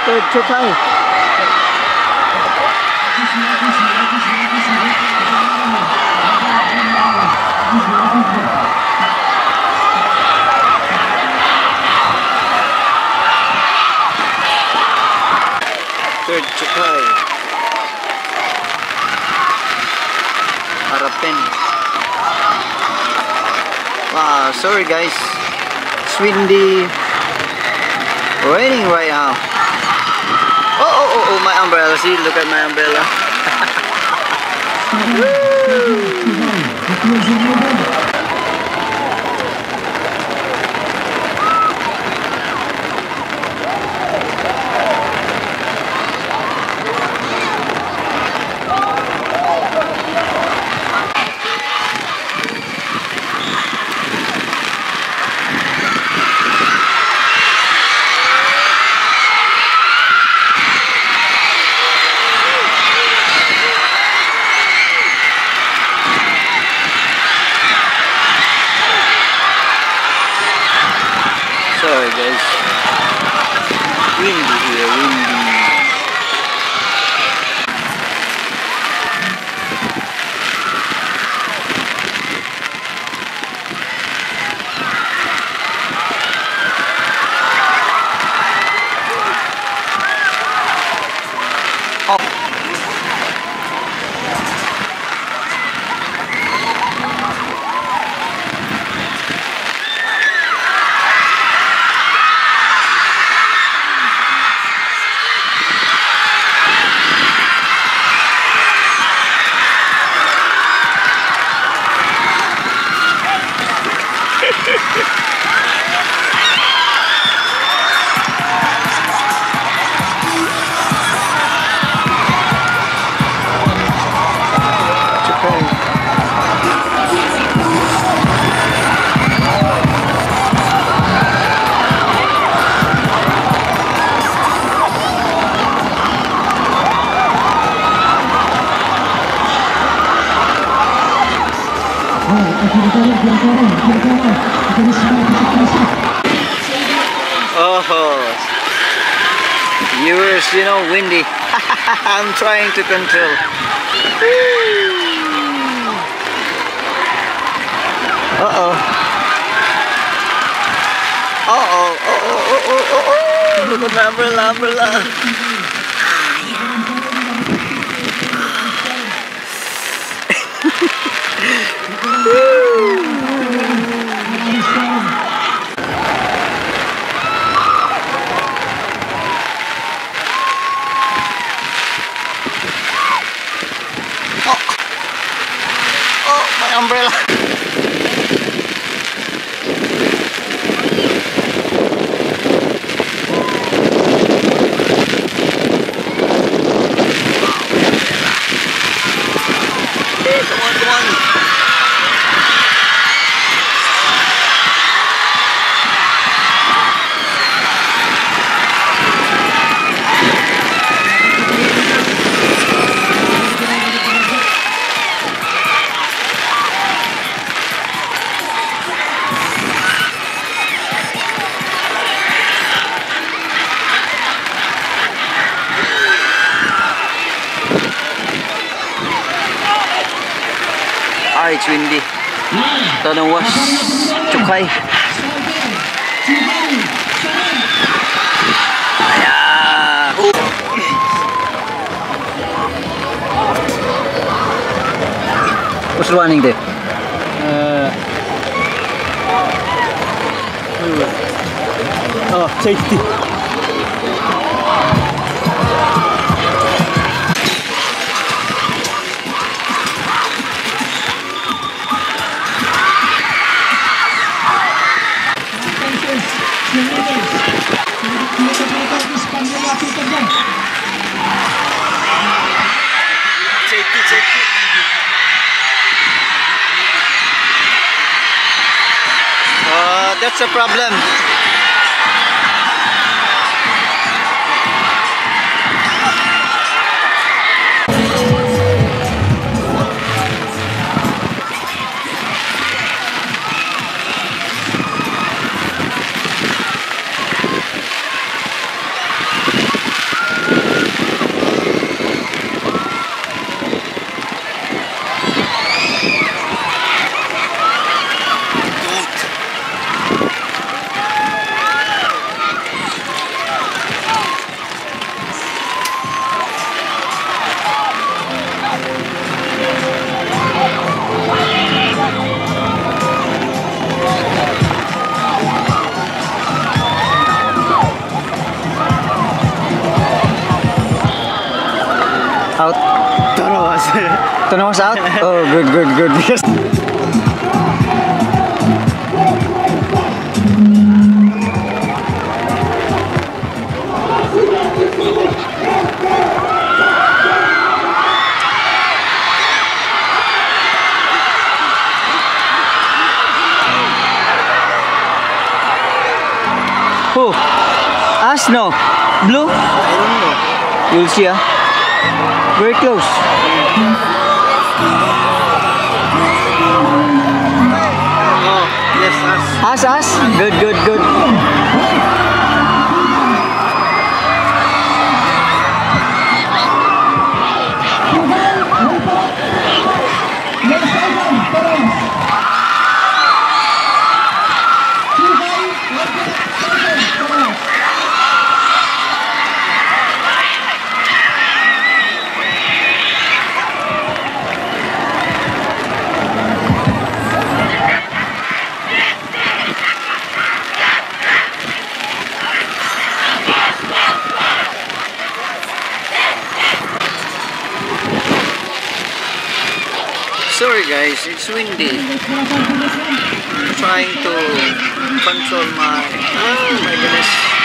Third Chukai. Third Chukai. Harapan. Wow, sorry guys. It's windy. Raining right now. Oh, my umbrella. See, look at my umbrella. Sorry guys, windy here, windy. Oh, viewers, you know, windy. I'm trying to control. Uh-oh. Oh. Look at my umbrella. Oh, my umbrella. Hey, come on. It's windy. Don't know what's Chukai. What's running there? Safety. That's a problem. Out. Tarawas. Tanaw was out? Oh, good, good, good. Yes. Who? Us? No. Blue? I don't know. You'll see, ah. Very close. Oh, yes, us. Us? Good, good, good. Sorry guys, it's windy. I'm trying to control my... Oh my goodness.